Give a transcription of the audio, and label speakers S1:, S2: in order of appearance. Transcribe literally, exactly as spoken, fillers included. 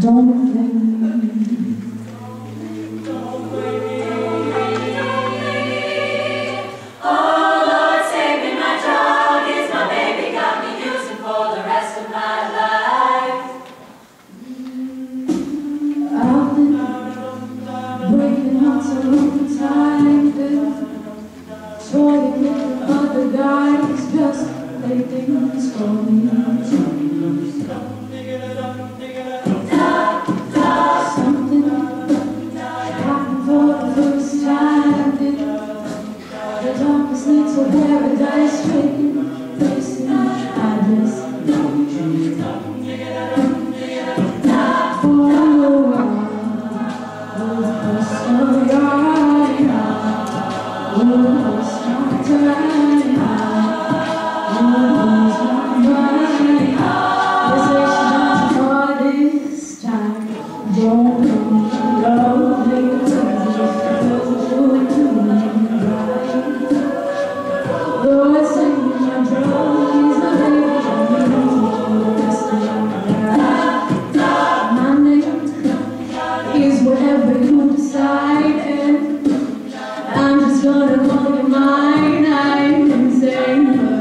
S1: Don't blame me. Breaking hearts all the time, toying with other guys, just play things for me. Something happened for the first time. The darkness needs a paradise waiting, facing I just whatever you decide, and I'm just gonna call you mine. I'm insane.